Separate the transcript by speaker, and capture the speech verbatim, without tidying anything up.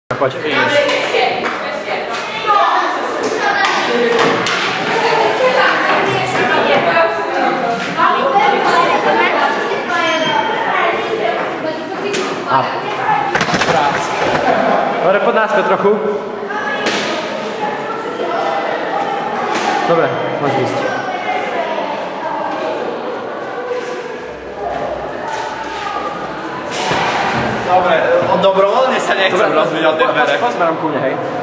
Speaker 1: Chodź. A. Dobra, pod nas trochę. Dobra, masz list.
Speaker 2: Dobre, on dobrowolnie się nie chce rozwijać ten berek.
Speaker 1: Pozbieram ku mnie, hej.